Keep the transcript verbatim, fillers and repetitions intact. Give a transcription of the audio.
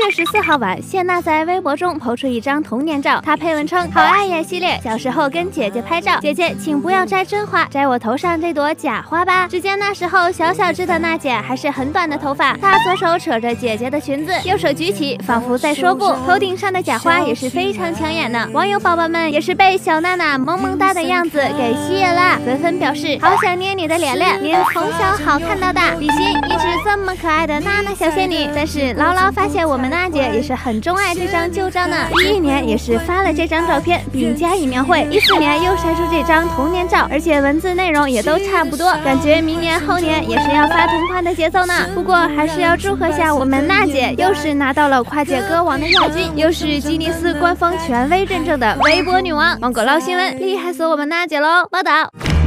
月十四号晚，谢娜在微博中抛出一张童年照，她配文称：“好爱演系列，小时候跟姐姐拍照，姐姐请不要摘真花，摘我头上这朵假花吧。”只见那时候小小只的娜姐还是很短的头发，她左手扯着姐姐的裙子，右手举起，仿佛在说不。头顶上的假花也是非常抢眼的，网友宝宝们也是被小娜娜萌萌哒的样子给吸引了，纷纷表示好想捏你的脸脸，您从小好看到大，比心一直这么可爱的娜娜小仙女。但是牢牢发现我们娜姐也是很钟爱这张旧照呢，一一年也是发了这张照片并加以描绘，一四年又晒出这张童年照，而且文字内容也都差不多，感觉明年后年也是要发同款的节奏呢。不过还是要祝贺下我们娜姐，又是拿到了跨界歌王的亚军，又是吉尼斯官方权威认证的微博女王。芒果捞新闻厉害死我们娜姐喽！报道。